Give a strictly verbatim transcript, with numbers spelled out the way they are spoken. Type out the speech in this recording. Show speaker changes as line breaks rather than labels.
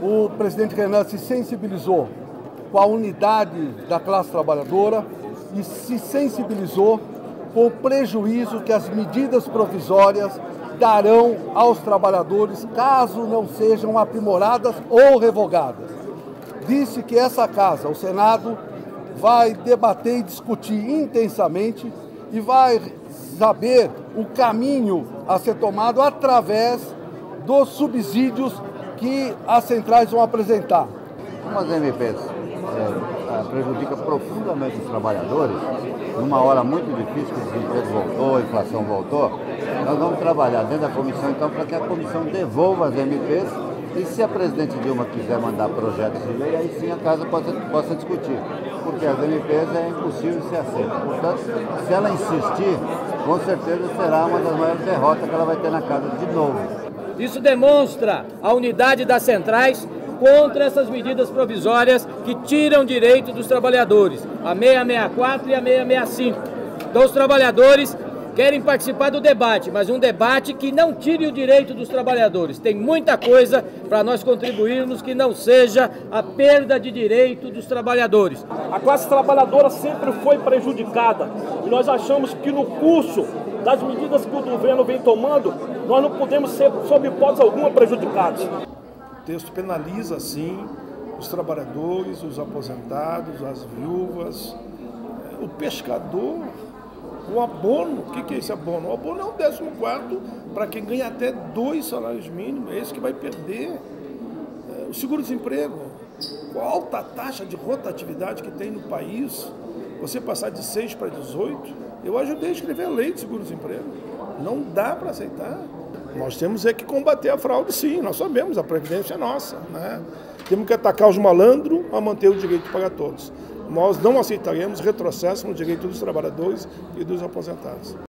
O presidente Renan se sensibilizou com a unidade da classe trabalhadora e se sensibilizou com o prejuízo que as medidas provisórias darão aos trabalhadores caso não sejam aprimoradas ou revogadas. Disse que essa casa, o Senado, vai debater e discutir intensamente e vai saber o caminho a ser tomado através dos subsídios que as centrais vão apresentar.
Como as M Ps é, prejudica profundamente os trabalhadores, numa hora muito difícil, que o desemprego voltou, a inflação voltou, nós vamos trabalhar dentro da comissão, então, para que a comissão devolva as M Ps e se a presidente Dilma quiser mandar projetos de lei, aí sim a casa possa, possa discutir, porque as M Ps é impossível ser aceita. Portanto, se ela insistir, com certeza será uma das maiores derrotas que ela vai ter na casa de novo.
Isso demonstra a unidade das centrais contra essas medidas provisórias que tiram direito dos trabalhadores, a seiscentos e sessenta e quatro e a seiscentos e sessenta e cinco. Então os trabalhadores querem participar do debate, mas um debate que não tire o direito dos trabalhadores. Tem muita coisa para nós contribuirmos que não seja a perda de direito dos trabalhadores.
A classe trabalhadora sempre foi prejudicada e nós achamos que no curso das medidas que o governo vem tomando, nós não podemos ser, sob hipótese alguma, prejudicados.
O texto penaliza, sim, os trabalhadores, os aposentados, as viúvas, o pescador, o abono. O que é esse abono? O abono é um décimo quarto para quem ganha até dois salários mínimos, é esse que vai perder. O seguro-desemprego, com a alta taxa de rotatividade que tem no país, você passar de seis para dezoito, eu ajudei a escrever a lei de seguro-desemprego. Não dá para aceitar. Nós temos é que combater a fraude, sim, nós sabemos, a previdência é nossa, né? Temos que atacar os malandros a manter o direito de pagar todos. Nós não aceitaremos retrocesso no direito dos trabalhadores e dos aposentados.